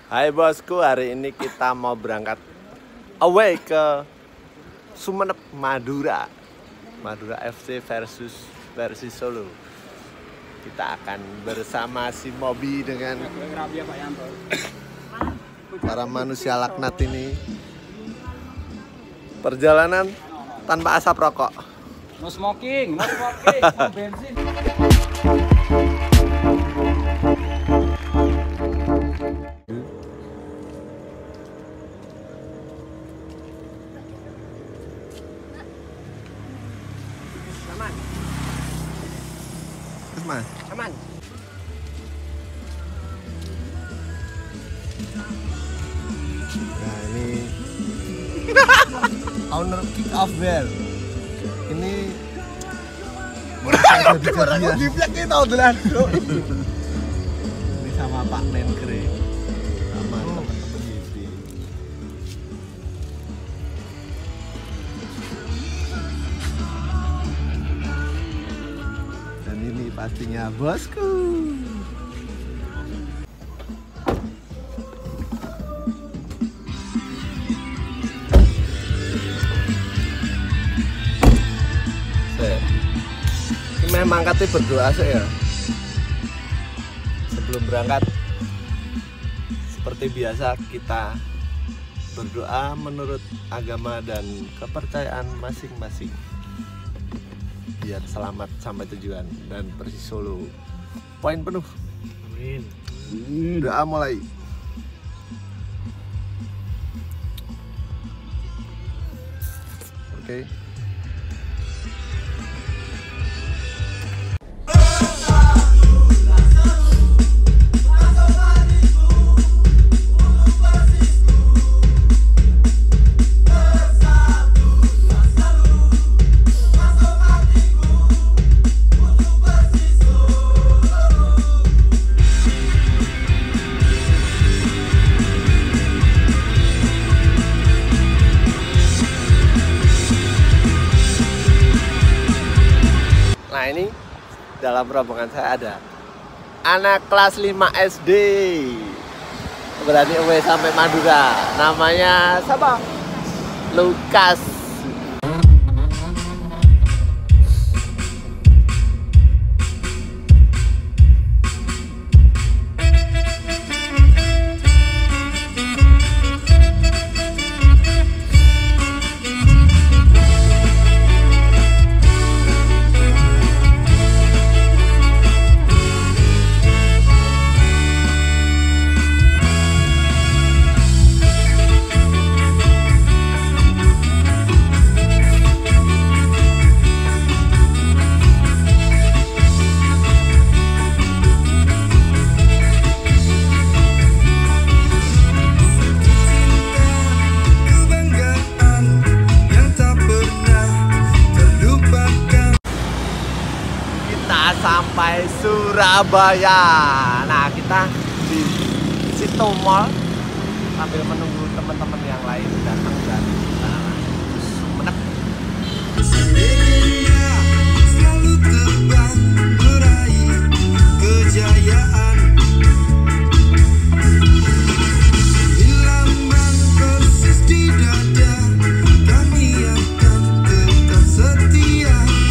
Hai bosku, hari ini kita mau berangkat away ke Sumenep, Madura. Madura FC versus Solo. Kita akan bersama si Mobi dengan para manusia laknat ini. Perjalanan tanpa asap rokok. No smoking, no bensin. Aman. Aman. Nah ini owner kick off bell. Ini ini tahu dolan. Ini sama Pak Menkre sama teman-teman Yudi. Dan ini pastinya bosku. Memang katanya berdoa sih ya. Sebelum berangkat seperti biasa kita berdoa menurut agama dan kepercayaan masing-masing biar selamat sampai tujuan dan Persis Solo poin penuh. Amin. Doa mulai. Oke. Nah ini dalam rombongan saya ada anak kelas 5 SD berani away sampai Madura, namanya siapa? Lukas. Sampai Surabaya. Nah kita di Situ Mall sambil menunggu teman-teman yang lain datang dari Sumenep. Selalu terbang meraih kejayaan. Lambang Persis di dada, kami akan tetap setia.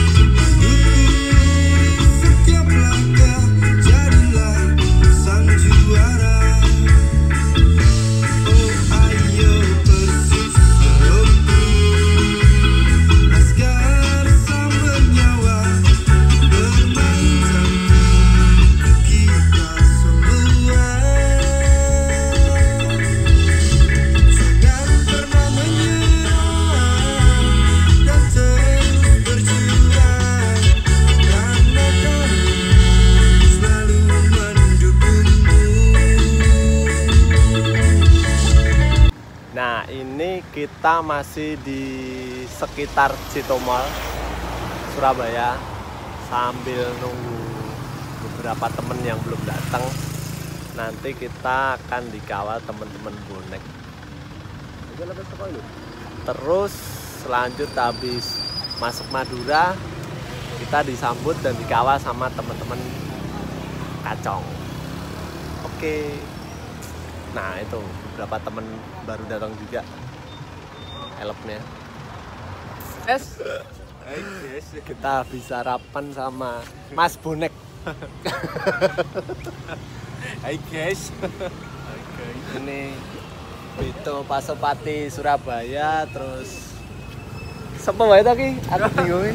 Nah ini kita masih di sekitar Situ Mall Surabaya sambil nunggu beberapa temen yang belum datang. Nanti kita akan dikawal teman-teman bonek. Terus selanjut habis masuk Madura kita disambut dan dikawal sama teman-teman Kacong. Oke. Nah itu beberapa temen baru datang juga helpnya. Yes. Kita bisa sarapan sama Mas Bonek. Hai guys. Ini itu Pasopati Surabaya, terus sapa wae ta ki? Aku bingung.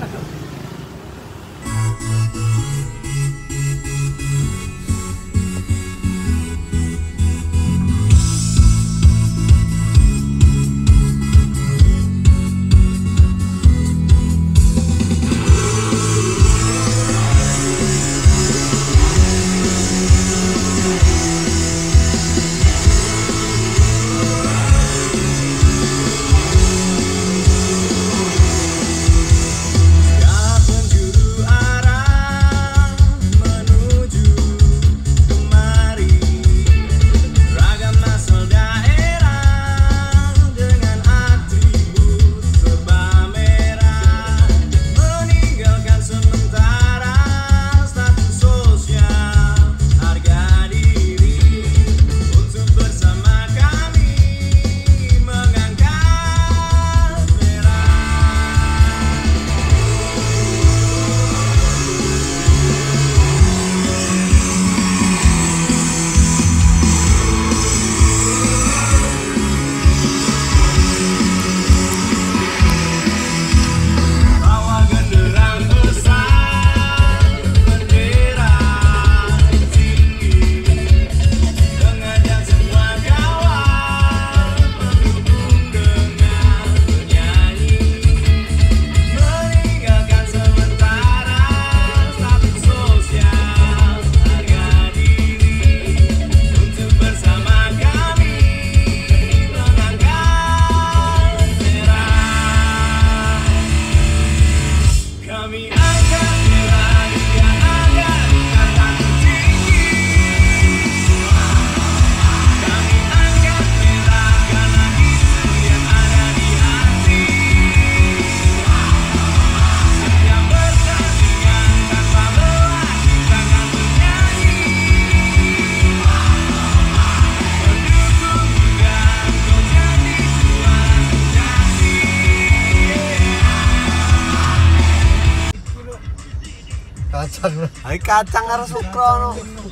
Hai kacang karo sukrono.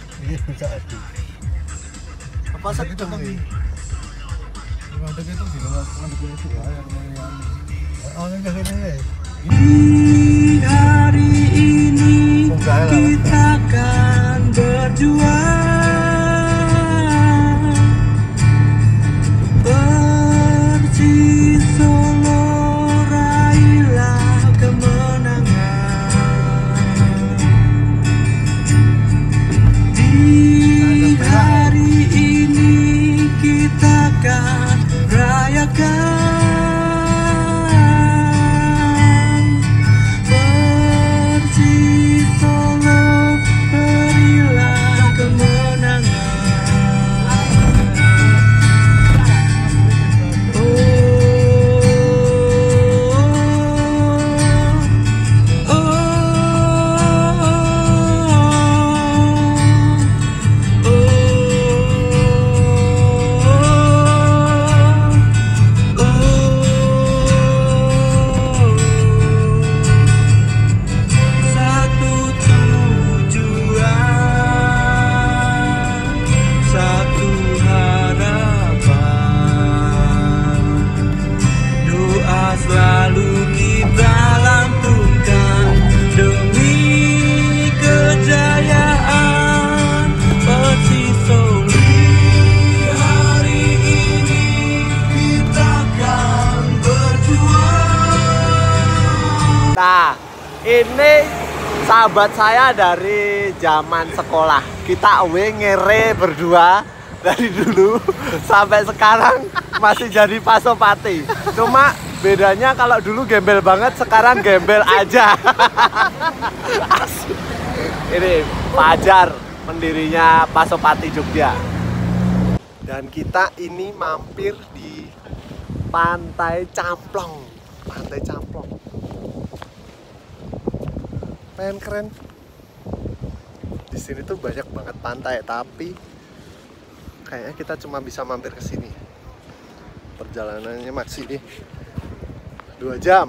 Apa sakit itu iki? Ngadeg itu di luar itu ya yang ini. Di hari ini kita akan berjuang, Persis Solo raihlah kemenangan. Di hari ini kita akan rayakan Ini sahabat saya dari zaman sekolah. Kita ngere berdua dari dulu sampai sekarang masih jadi Pasopati. Cuma bedanya kalau dulu gembel banget, sekarang gembel aja. Ini Fajar, pendirinya Pasopati Jogja. Dan kita ini mampir di Pantai Camplong. Pantai Camplong. Keren. Di sini tuh banyak banget pantai, tapi kayaknya kita cuma bisa mampir ke sini. Perjalanannya masih 2 jam.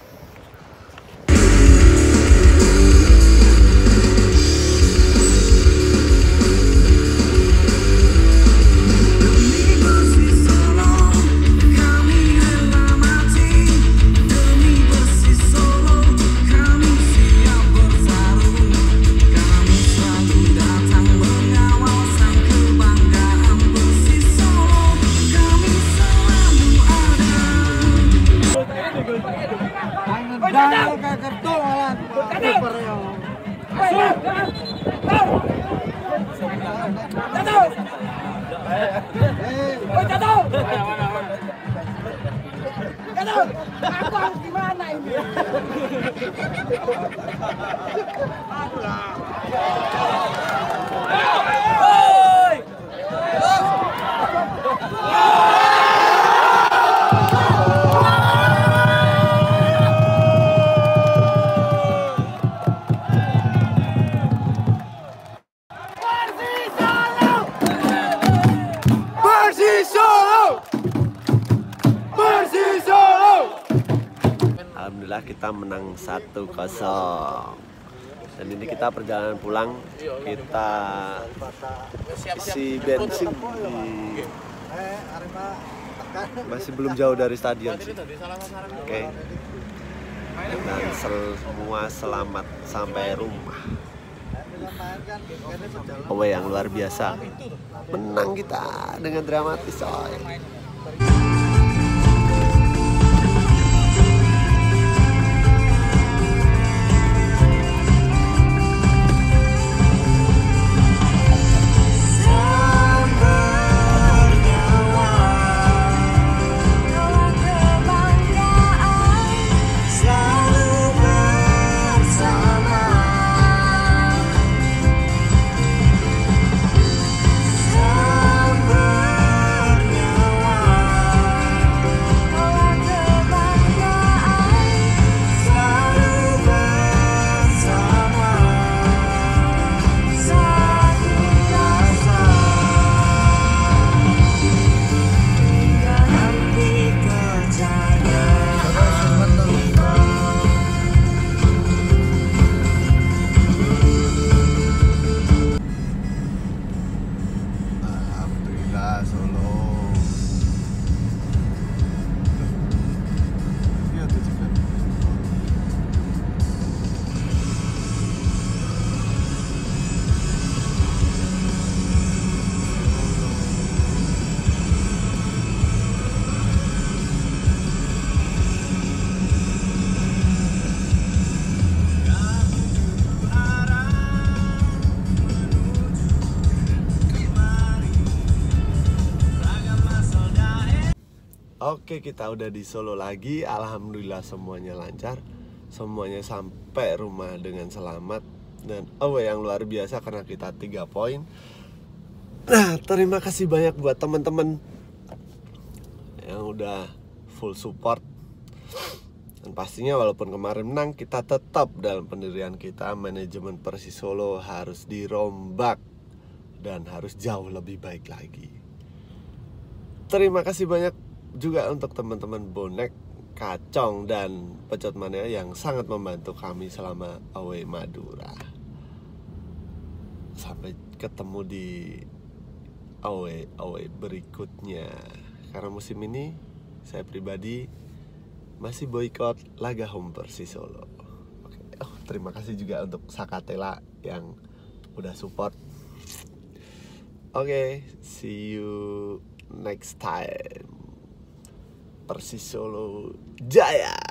Aku harus gimana ini? Alhamdulillah kita menang 1-0. Dan ini kita perjalanan pulang, kita isi bensin di masih belum jauh dari stadion sih. Oke. Dan semua selamat sampai rumah. Yang luar biasa. Menang kita dengan dramatis, coy. Oke, kita udah di Solo lagi. Alhamdulillah semuanya lancar. Semuanya sampai rumah dengan selamat. Dan yang luar biasa karena kita 3 poin. Nah, terima kasih banyak buat teman-teman yang udah full support. Dan pastinya walaupun kemarin menang, kita tetap dalam pendirian kita. Manajemen Persis Solo harus dirombak dan harus jauh lebih baik lagi. Terima kasih banyak juga untuk teman-teman bonek, kacong, dan pecot mania yang sangat membantu kami selama away Madura. Sampai ketemu di away berikutnya. Karena musim ini saya pribadi masih boykot laga home Persis Solo. Oke. Terima kasih juga untuk Sakatela yang udah support. Oke, see you next time. Persis Solo Jaya.